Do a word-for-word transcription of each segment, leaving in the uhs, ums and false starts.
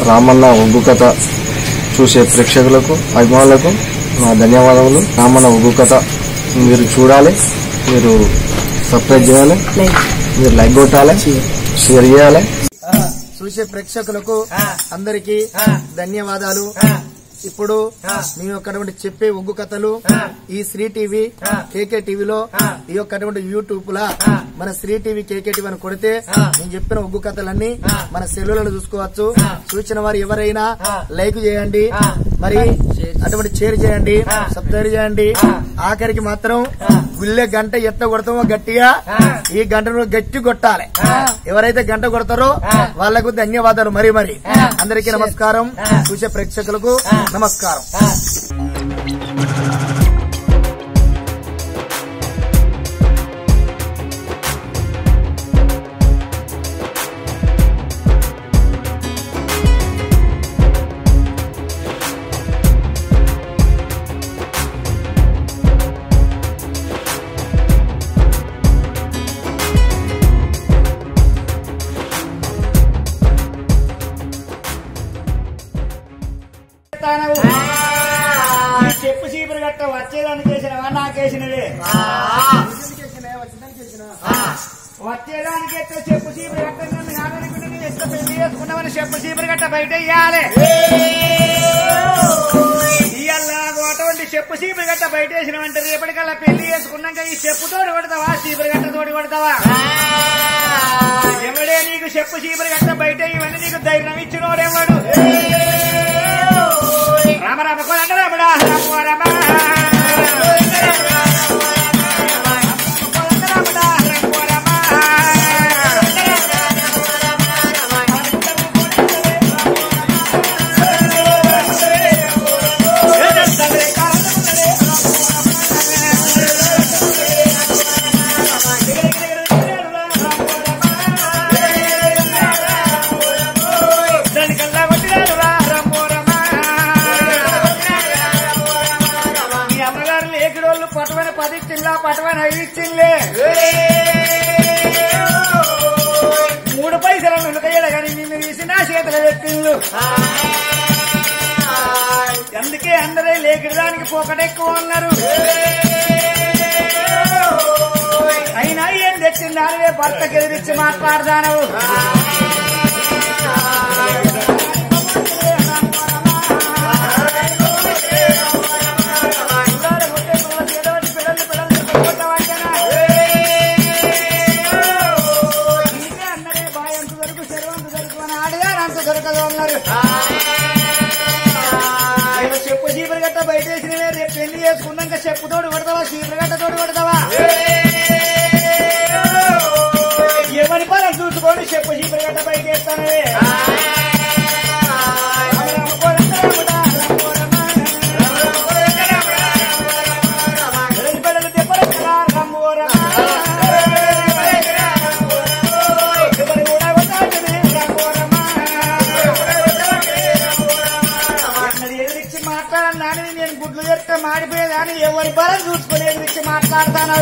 రామన్న ఒగ్గు కథ చూసే ప్రేక్షకులకు అభిమానులకు నా ధన్యవాదములు. రామన్న ఒగ్గు కథ మీరు చూడాలి, మీరు సబ్స్క్రైబ్ చేయాలి, మీరు లైక్ కొట్టాలి, షేర్ చేయాలి. చూసే ప్రేక్షకులకు అందరికీ ధన్యవాదాలు. ఇప్పుడు మీ యొక్కటువంటి చెప్పే ఒగ్గు కథలు ఈ శ్రీ టీవీ కేకే టీవీలో ఈ యొక్కటువంటి యూట్యూబ్ లా మన శ్రీ టీవీ కేకే టీవీ అని కొడితే నేను చెప్పిన ఒగ్గు కథలన్నీ మన సెల్లులలో చూసుకోవచ్చు. చూసిన వారు ఎవరైనా లైక్ చేయండి, మరి అటువంటి షేర్ చేయండి, సబ్స్క్రైబ్ చేయండి. ఆఖరికి మాత్రం గుల్లె గంట ఎట్లా కొడతామో గట్టిగా ఈ గంటను గట్టి కొట్టాలి. ఎవరైతే గంట కొడతారో వాళ్లకు ధన్యవాదాలు. మరి మరి అందరికీ నమస్కారం. చూసే ప్రేక్షకులకు నమస్కారం. చెప్పు చీపురు గట్ట వచ్చేదానికి చేసినవా నాకేసినవే? వచ్చేదానికి ఎట్లా చెప్పు చీపురు గట్ట ఎట్లా పెళ్లి చేసుకున్నామని చెప్పు చీపురు గట్ట బయట ఇయ్యాలి. ఇవాళ అటువంటి చెప్పు చీపురు గట్ట బయట వేసినవంటే రేపటికల్లా పెళ్లి చేసుకున్నాక ఈ చెప్పుతోటి కొడతావా చీపురు గట్ట తోటి కొడతావా? ఎవడే నీకు చెప్పు చీపురు గట్ట బయట ఇవన్నీ నీకు ధైర్యం ఇచ్చినోడేవాడు? రామ రామ కోదండ రాముడా రామ రామ పటవన ఇచ్చిందే మూడు పైసలు నులకయ్యల కానీ నిన్ను తీసి నా చేతులు పెట్టిండు. అందుకే అందరే లేకిడదానికి పోకటెక్కువ అన్నారు. అయినా ఏం తెచ్చింది దానివే భర్తకి ఎదిరించి మాట్లాడదాను. చెప్పు చీపురు గట్ట బయట వేసినవే రేపు పెళ్లి చేసుకున్నాక చెప్పుతోడు కొడతావా చీపురు గట్ట తోడు కొడతావా? ఎవరి పనులు చూసుకొని చెప్పు చీపురు గట్ట బయట వేస్తానవే? మాట్లాడన్నాను నేను గుడ్లు చెప్తే మాడిపోయేదాన్ని ఎవరి బలం చూసుకుని ఎదిరించి మాట్లాడతాను.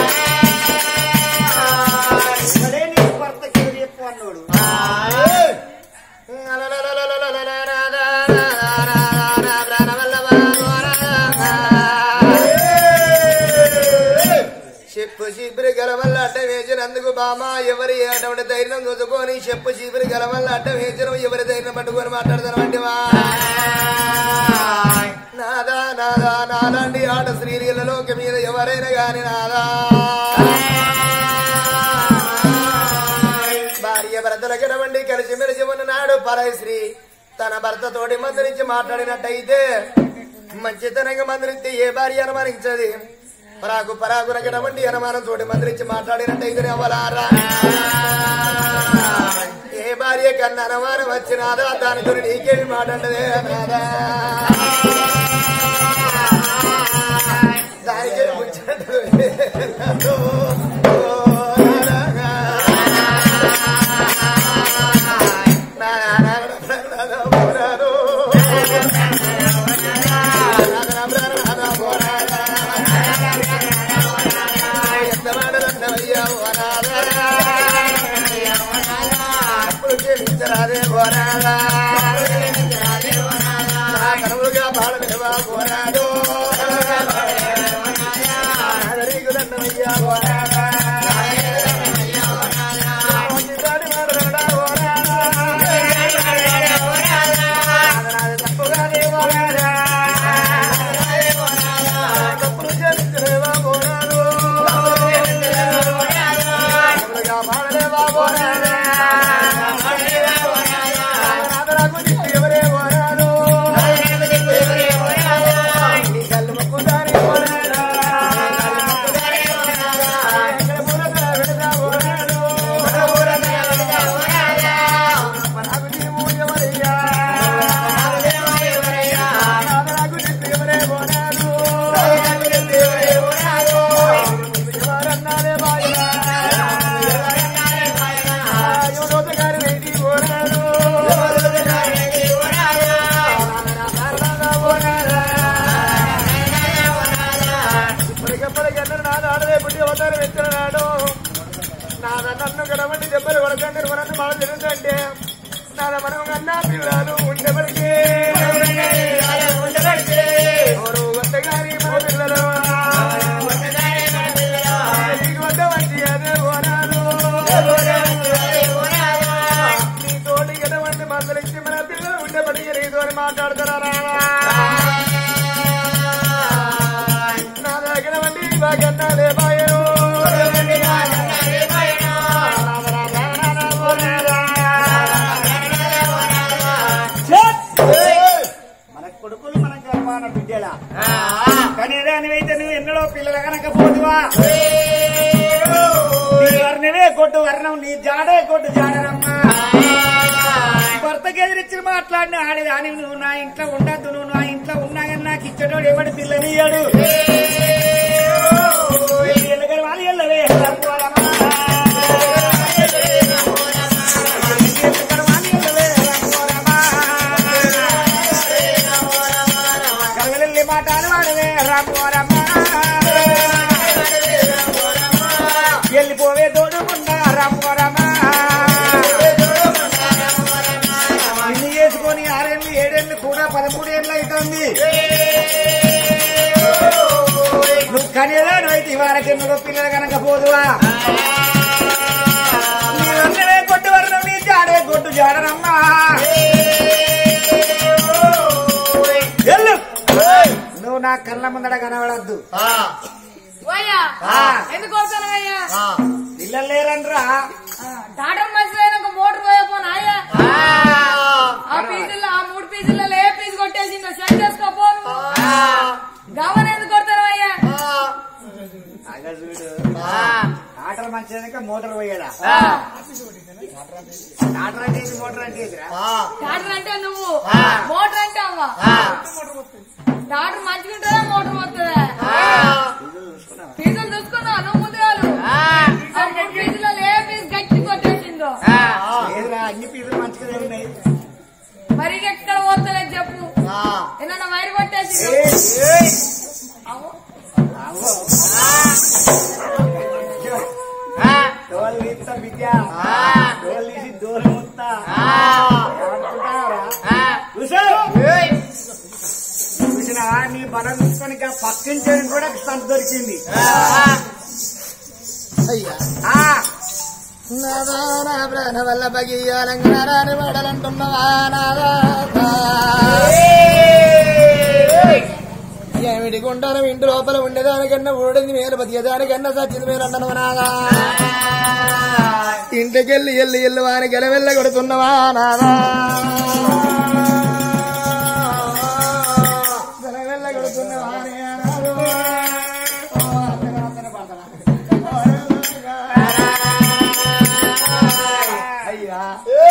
నీ భర్తకి ఎవరు చెప్పు అన్నాడు. చెప్పు చీపురు గెలవల్ల అడ్డం వేసినందుకు బామా ఎవరి అటువంటి ధైర్యం చూసుకొని చెప్పు చీపురు గెలవల్ల అడ్డం వేసిన ఎవరి ధైర్యం పట్టుకొని మాట్లాడతాను అంటేవా? నాదా నాదా నాలాంటి ఆట స్త్రీలలోకి మీద ఎవరైనా గాని నాదా భార్య భర్తల గిడవండి కలిసి మెలిసి ఉన్నాడు. పరాయి స్త్రీ తన భర్త తోటి మందరించి మాట్లాడినట్టయితే మంచితనంగా మందరిస్తే ఏ భార్య అనుమానించది? పరాకు పరాకున గిడవండి అనుమానం తోటి మందరించి మాట్లాడినట్టయితే అవలారా ఏ భార్య కన్నా అనుమానం వచ్చినాదా దానితో నీకేమి మాట్లాడదే నాదా? దానికి అప్పుడు బాడలేవా పోరాడు నీకు దండమయ్యా పోరాడా నన్ను గడవండి దెబ్బలు పడకండి నన్ను బాగా తిరుగుతుంటే నాన్న మనం కన్నా పిల్లలు ఉండబడికే ఎవరు వద్దగాని మన పిల్లలు నీకు వద్ద వంటి అదే పోనాలు నీ తోటి గడవండి మందలిచ్చి మన పిల్లలు ఉండబడికే నీతో అని మాట్లాడుతున్నారా నా దగ్గర వండి బాగన్నా లేబాయో కానీ దానివైతే నువ్వు ఎన్నడో పిల్లలు కనకపోతువా నీ వర్ణమే కొట్టు వర్ణం నీ జాడే కొట్టు జాడరమ్మా భర్తకి ఎదిరించి మాట్లాడిన ఆడి దాని నువ్వు నా ఇంట్లో ఉండద్దు నువ్వు నా ఇంట్లో ఉన్నా కానీ నాకు ఇచ్చేటోడు ఎవడి పిల్లనియ్యాడు ఎల్లగని వాళ్ళు ఎల్లవే మాటాలు వాడవే రామోరమ్మ వెళ్ళిపోవే తోడుకున్నా రామోరమ్మ ఇన్ని చేసుకొని ఆరేళ్ళు ఏడేళ్ళు కూడా పదమూడేళ్ళు అవుతుంది నువ్వు కనేలా అయితే వారికి నువ్వు పిల్లలు కనుక పోదువా నీ కొట్టు వర్ణం నీ జాడే కొట్టు జాడనమ్మా నువ్వు నా కళ్ళ ముందడ కనబడద్దు ఎందుకు పిల్లలు లేరనరా డాక్టర్ మంచిదైన ఒక మోటార్ పోయపోనాయా ఆ పీజుల్లో ఆ మూడు పీజుల్లో ఏ పీజు కొట్టేసిందో చెక్ చేసుకోపోను గమనం ఎందుకు కొడతారయ్యా డాక్టర్ మంచిదైనాక మోటార్ పోయాడా డాక్టర్ అంటే మోటార్ అంటే డాక్టర్ అంటే నువ్వు మోటార్ అంటే అవ్వా డాక్టర్ మంచిగా ఉంటుందా మోటార్ వస్తుందా ఫీజులు చూసుకున్నావు నువ్వు ముందుగాలు ఫీజులో ఏ ఫీజు గట్టి కొట్టేసిందో అన్ని ఫీజులు మంచిగా ఉన్నాయి మరి ఎక్కడ పోతలేదు చెప్పు ఏమన్నా వైరు కొట్టేసి డోల్ తీస్తా బిడ్డ డోల్ తీసి దూరం వస్తా చూసినా నీ బలం చూసుకొని పక్కించే కూడా సంత దొరికింది అయ్యా నాదా నా ప్రాణ వల్ల బగియాలంగనారాని వాడాలంటున్నావా నాదా ఏమిటి గుంటాను ఇంటి లోపల ఉండేదానికన్నా ఊడింది మేలు బతికేదానికన్నా సచ్చింది మేలు అన్నాను నాదా ఇంటికెళ్ళి ఎల్లి ఎల్లు వాని గెలవెల్ల కొడుతున్నవా నాదా గెలవెల్ల కొడుతున్నవా అయ్యా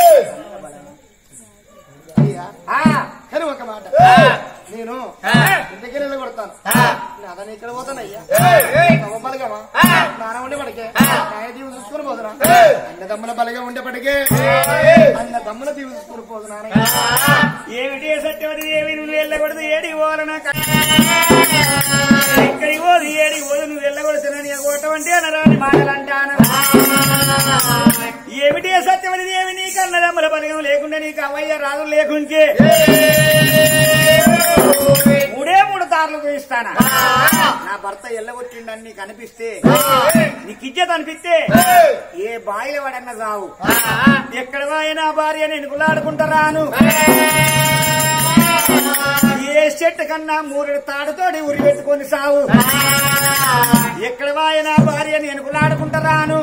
అయ్యా కానీ ఒక మాట నేను ఇంటికెళ్ళి కొడతాను అతను ఇక్కడ పోతానయ్యా బలగమా నాన్న ఉండే పడికే నాయ దీవు చూసుకుని పోతున్నా అన్న తమ్ముల బలగా ఉండేపటికే అన్న తమ్ముల దీవు చూసుకుని పోతున్నా ఏమిటి సత్యవతి ఏమి నువ్వు వెళ్ళకూడదు ఏడి పోవాలన్నా ఎక్కడికి పోదు ఏడికి పోదు నువ్వు వెళ్ళకూడదు కొట్టమంటే అనరాని మాటలు అంటాను ఏమిటి సత్యవతి ఏమి నీకు అన్నదమ్ముల బలగం లేకుండా నీకు అవయ్య రాదు లేకుంటే కార్లు పోయిస్తానా నా భర్త ఎల్లగొట్టిండని నీకు అనిపిస్తే నీకు ఇజ్జత్ అనిపిస్తే ఏ బాయిల వాడన్నా రావు ఎక్కడ వాయినా భార్యని ఎనుకులాడుకుంటారాను ఏ చెట్టు కన్నా మూరెడు తాడుతోటి ఉరి పెట్టుకొని సావు ఎక్కడ వాయినా భార్యని ఎనుకులాడుకుంటారాను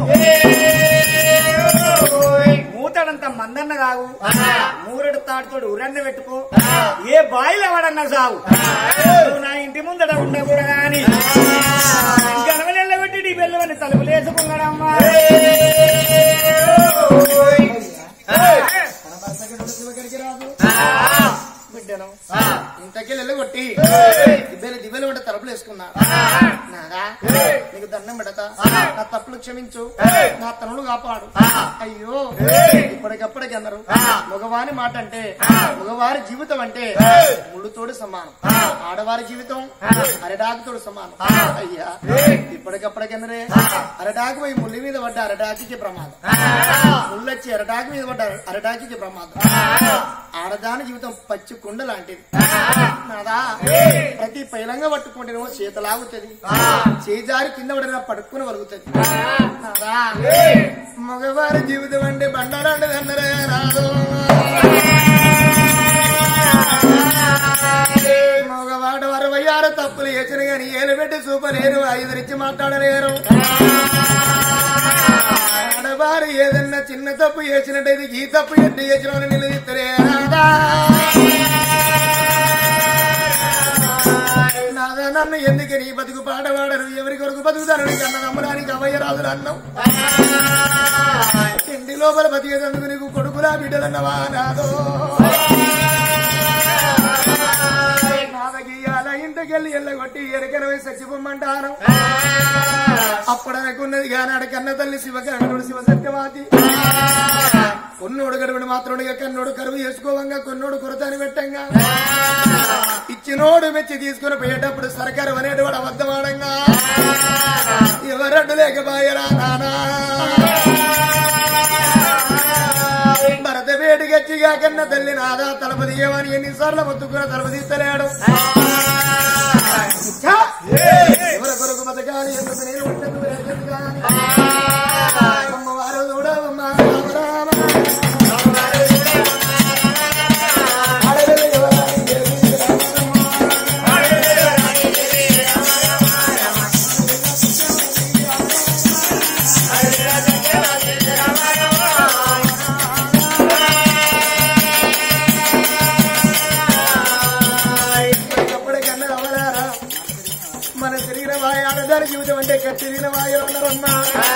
మూతడంత మందన్న కావు మూరెడు తాడుతోటి ఉరన్న పెట్టుకో ఏ బాయిల వాడన్నా సావు నా ఇంటి ముందట ఉండకూడదు గాని గనవలెల్ల పెట్టి నీ బెల్లవని తలుపులు వేసుకున్నాడమ్మా ఇంతకెళ్ళి వెళ్ళగొట్టి దిబ్బెలు దిబ్బెలు ఉంటే తలుపులు వేసుకున్నా నాదా నీకు దండం పెడతా నా తప్పులు క్షమించు నా తనులు కాపాడు అయ్యో ఇప్పటికప్పటికి అన్నారు మగవారి మాట అంటే మగవారి జీవితం అంటే ముళ్ళుతోడు సమానం ఆడవారి జీవితం అరడాకుతోడు సమానం అయ్యా ఇప్పటికప్పటికి అన్నరే అరడాకు పోయి ముళ్ళి మీద పడ్డ అరడాకి ప్రమాదం ముళ్ళొచ్చి అరడాకి మీద పడ్డ అరడాకి ప్రమాదం ఆడదాని జీవితం పచ్చి కుండ లాంటిది నాదా ప్రతి పైలంగా పట్టుకుంటేనేమో చేత లాగుతుంది చేజారి కింద పడినా పడుకుని వలుగుతుంది నాదా మగవారి జీవితం అంటే బండారాంటిది అన్నరే రాదు మగవాడు అరవై ఆరు తప్పులు వేసిన గాని ఏలు పెట్టి చూపలేరు ఐదురించి మాట్లాడలేరు ఆడవారు ఏదన్నా చిన్న తప్పు చేసినట్టయితే ఈ తప్పు ఎట్టు చేసిన నిలదీస్తారే నాదా నన్ను ఎందుకు నీ బతుకు పాడవాడరు ఎవరి కొరకు బతుకుతారు నీకు అన్న నమ్మడానికి అవయ్యరాజులు అన్నం ఇంటి లోపల బతికేందుకు నీకు కొడుకులా బిడ్డలన్నవా నాదో నాదగీయాల ఇంటికెళ్ళి ఎల్లగొట్టి ఎరకనవై చచ్చిపోమ్మంటాను అప్పుడు అనుకున్నది కానాడు కన్న తల్లి శివకరుడు శివ సత్యవాతి కొన్నోడు గడువుడు మాత్రుడిగా కన్నోడు కరువు చేసుకోవంగా కొన్నోడు కొరతని పెట్టంగా ఇచ్చినోడు మెచ్చి తీసుకుని పోయేటప్పుడు సర్కారు అనేటివాడు అబద్ధమాడంగా ఎవరడ్డు లేకపోయారా నానా భరత వేడి గచ్చిగా కన్న తల్లి నాదా తలపతి ఏమని ఎన్నిసార్లు మొత్తుకున్న తలపతి ఇస్తలేడు ఎవరి కొరకు బతకాలి ఎందుకు నేను ఉంటుంది అమ్మవారు చూడవమ్మ మన శరీర వాయు ఆడదాని జీవితం అంటే కట్టిన వాయు ఉన్నారమ్మా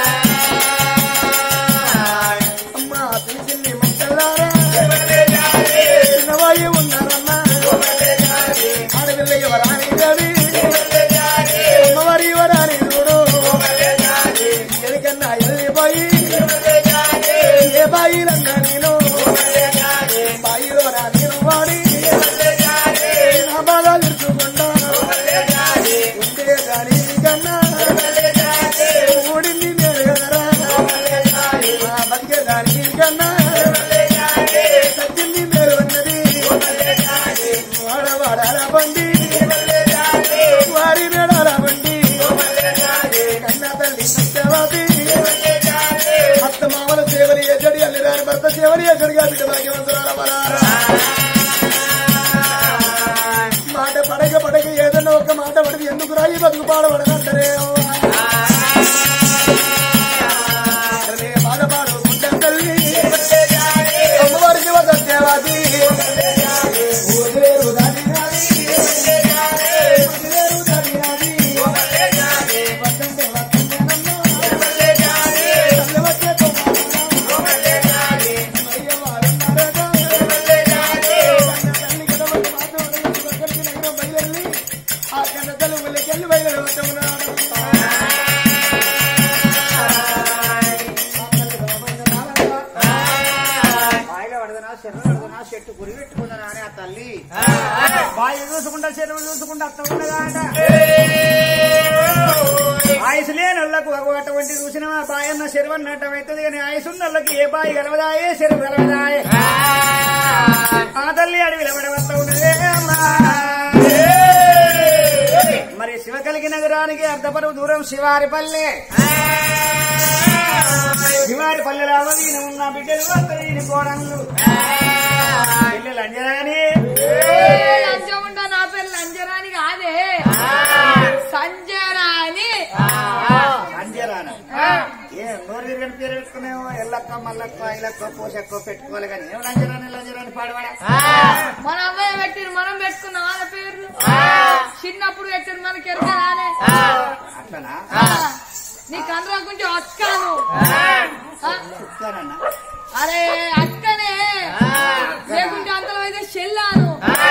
అమ్మా చిన్ని మొక్కలారా చిన్న వాయు ఉన్నారమ్మా ఆడపిల్ల ఎవరాని గది అమ్మవారి ఎవరాని చూడు ఎదికన్నా వెళ్ళిపోయి ఏ బాయిలన్నా నేను బాయిలో రా నేను వాడి నా బాగా తెలుసుకుంటా ఉండే దాని కన్నా ఊడింది నేను కదరా బతికే దాని కన్నా సత్యింది మేలు అన్నది వాడవాడాల బండి వారి మేడాల బండి కన్నా తల్లి సత్యవతి అత్త మామల సేవలు ఎజడి అల్లిరాని భర్త సేవలు ఎజడిగా బిడ్డ భాగ్యవంతురాల వరారా మాట పడక పడక ఏదన్నా ఒక మాట పడితే ఎందుకు రాయి బతుకు పాడబడనంటారే బాధపాడు తల్లి అమ్మవారికి సత్యవాది ఊరేరు దాని ఆ కన్నతలు ఉల్లికెళ్ళి బయలుదేరుతున్నాడు చెట్టు గురి పెట్టుకున్నా అని ఆ తల్లి బాయి చూసుకుంటా చెరువు చూసుకుంటా అత్త ఉండగాట ఆయుసు లేని వాళ్ళకు అటువంటి చూసిన బాయి అన్న చెరువు అన్నట్టు అవుతుంది కానీ ఆయుసు ఉన్న వాళ్ళకి ఏ బాయి గలవదాయే చెరువు గలవదాయే ఆ తల్లి అడవి వస్తా ఉన్నదే అమ్మా శివకలికి నగరానికి అర్ధపరువు దూరం శివారిపల్లె శివారిపల్లె రావాలి ఉన్న బిడ్డలు అత్తని కోడళ్ళు పిల్లలు అంజరాని లంచముండా నా పేరు లంజరాని కాదే సంజరాని అంజరాన ఏ నోరు తిరిగిన పేరు పెట్టుకునేమో ఎల్లక్క మల్లక్క ఇలక్క పోసక్క పెట్టుకోవాలి కానీ ఏమో లంజరాని లంజరాని పాడవాడ మన అమ్మాయి పెట్టిరు మనం పెట్టుకున్నాం వాళ్ళ పేర్లు చిన్నప్పుడు పెట్టిరు మనకి ఎరకరానే అట్లనా నీకు అందరూ కొంచెం అక్కను చెప్తానన్నా అరే అక్కనే లేకుంటే అంతలో అయితే చెల్లాను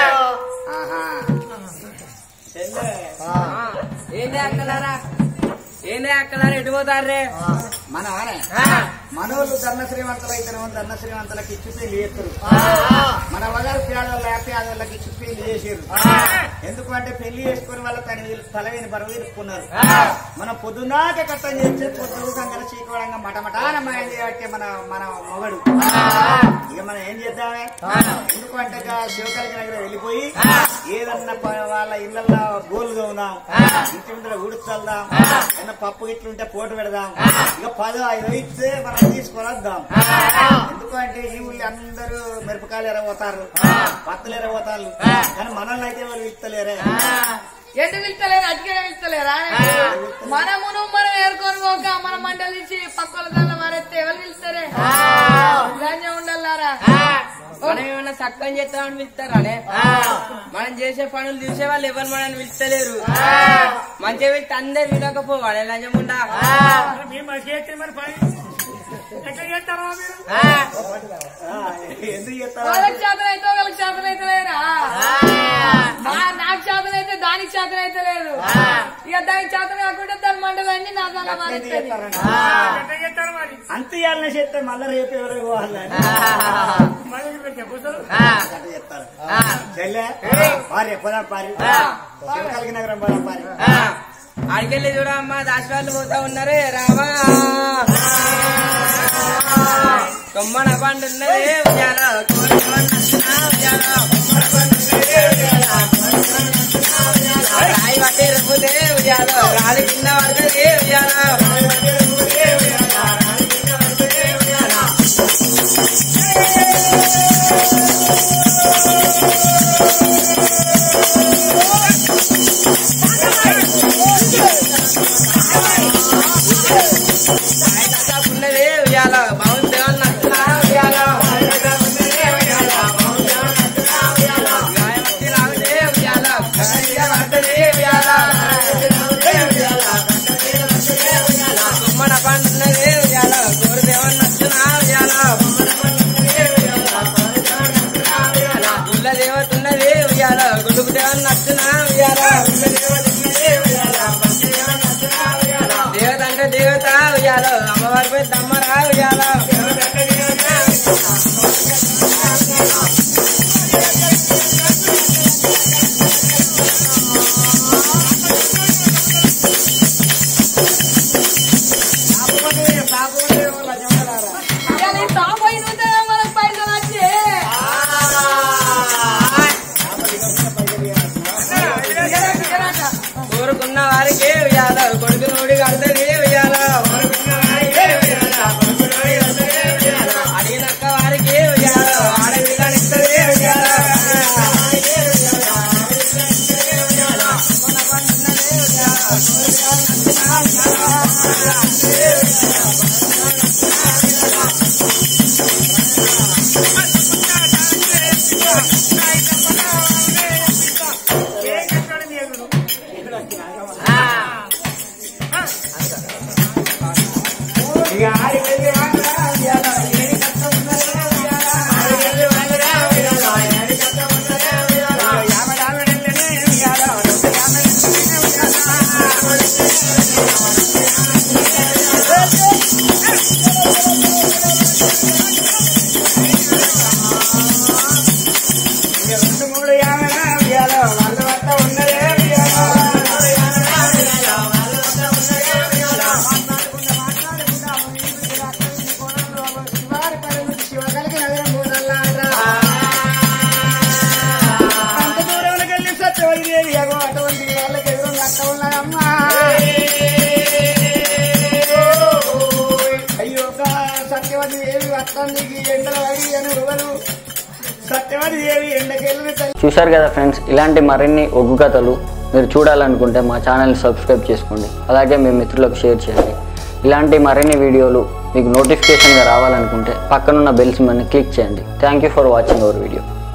ఏందే అక్కలారా ఏందే అక్కలారా ఎటు పోతారే మన మనోళ్ళు ధర్మ శ్రీమంతులు అయితేనేమో ధర్మ శ్రీమంతులకి ఇచ్చి పెళ్లి చేస్తారు మన వగారు పేదోళ్ళ పేదోళ్ళకి ఇచ్చి పెళ్లి చేసారు ఎందుకంటే పెళ్లి చేసుకుని వాళ్ళ తన వీళ్ళు తలవేని బరువు ఇరుక్కున్నారు మన పొద్దున్నాక కట్టం చేస్తే పొద్దు కంగల చీకోవడంగా మటమటాన మాయం చేయబట్టే మన మన మొగడు ఇక మనం ఏం చేద్దామే ఎందుకంటే శివకలికి దగ్గర వెళ్ళిపోయి ఏదన్నా వాళ్ళ ఇళ్లలో గోలుగా ఉన్నాం ఇంటి ముందర ఊడుచల్దాం ఏదన్నా పప్పు గిట్లుంటే పోటు పెడదాం ఇక పదో ఐదు ఇస్తే మనం తీసుకొని వద్దాం ఎందుకంటే ఈ ఊళ్ళో అందరూ మిరపకాయలు ఎరగపోతారు పత్తులు ఎరగపోతారు కానీ మనల్ని అయితే వాళ్ళు ఇస్తలేరే ఎటు వెళ్తలేరు అటుకే వెళ్తలేరా మనమును మనం ఏరుకొని పోక మన మంటలు ఇచ్చి పక్కల దాన్ని మారేస్తే ఎవరు పిలుస్తారే ధాన్యం ఉండాలారా మనం ఏమన్నా సక్కని చేస్తామని పిలుస్తారానే మనం చేసే పనులు చూసే వాళ్ళు ఎవరు మనల్ని పిలుస్తలేరు మంచిగా పిలిస్తే అందరు వినకపోవాలి లంజముండా ఎందుకు చేస్తారు వాళ్ళకి చేతన అయితే వాళ్ళకి చేతన అయితే లేరా నాకు చేతన అయితే దానికి చేతన అయితే లేదు ఇక దానికి చేతన కాకుండా దాని మండలన్నీ నా దాని మారేస్తుంది అంత ఇవ్వాలని చెప్తే మళ్ళీ రేపు ఎవరు పోవాలని చెప్తారు చెల్లె పారి పోదాం పారి శివకలికి నగరం పోదాం పారి అడికెళ్ళి చూడమ్మా దాశవాళ్ళు పోతా ఉన్నారే రామా కొమ్మన పండు ఉన్నదే ఉయ్యాల రాయి పట్టే రప్పుదే ఉయ్యాల రాలి కింద పడుతుంది ఉయ్యాల ఉన్నదే ఉయ్యాల బాగుంది నచ్చునా ఉయ్యాల గాయమతి రావుదే ఉయ్యాల పడుతుంది ఉయ్యాల కుమ్మన పండున్నదే ఉయ్యాల గోరుదేవన్ నచ్చునా ఉయ్యాల గుళ్ళ దేవతున్నదే ఉయ్యాల గుడుకు దేవన్ నచ్చునా ఉయ్యాల దేవత అంటే దేవత ఉయ్యాల అమ్మవారి పోయి దమ్మరా ఉయ్యాల టాప్ అయిన మనకు పైసలు వచ్చి కోరుకున్న వారికి ఉయ్యాల కొడుకు నోడి కడుతుంది ఉయ్యాల అడిగినక్క వారికి ఉయ్యాల ఆడపిల్లని ఇస్తుంది ఉయ్యాల ఇక ఆడికెళ్ళి వాడరా ఉయ్యాల ఏది కష్టం ఉన్నదా ఆడికెళ్ళి వాడరా ఉయ్యాల ఏది కష్టం ఉన్నదా ఉయ్యాల యాభై యాభై వెళ్ళనే ఉయ్యాల యాభై ఇక రెండు మూడు యాభై ఉయ్యాల వాళ్ళ వద్ద ఉన్నదే ఉయ్యాల శివకలికి నగరం పోదల్లారా అంత దూరంలోకి వెళ్ళి సత్యవతి దేవి అగో అటువంటి వాళ్ళకి ఎదురు అక్క ఉన్నారమ్మ తల్లికి ఎండల వడి అని ఉరువలు సత్యవతి దేవి ఎండకెళ్ళిన తల్లి. చూశారు కదా ఫ్రెండ్స్, ఇలాంటి మరిన్ని ఒగ్గు కథలు మీరు చూడాలనుకుంటే మా ఛానల్ని సబ్స్క్రైబ్ చేసుకోండి. అలాగే మీ మిత్రులకు షేర్ చేయండి. ఇలాంటి మరిన్ని వీడియోలు మీకు నోటిఫికేషన్గా రావాలనుకుంటే పక్కనున్న బెల్ సింబల్ని క్లిక్ చేయండి. Thank you for watching our video.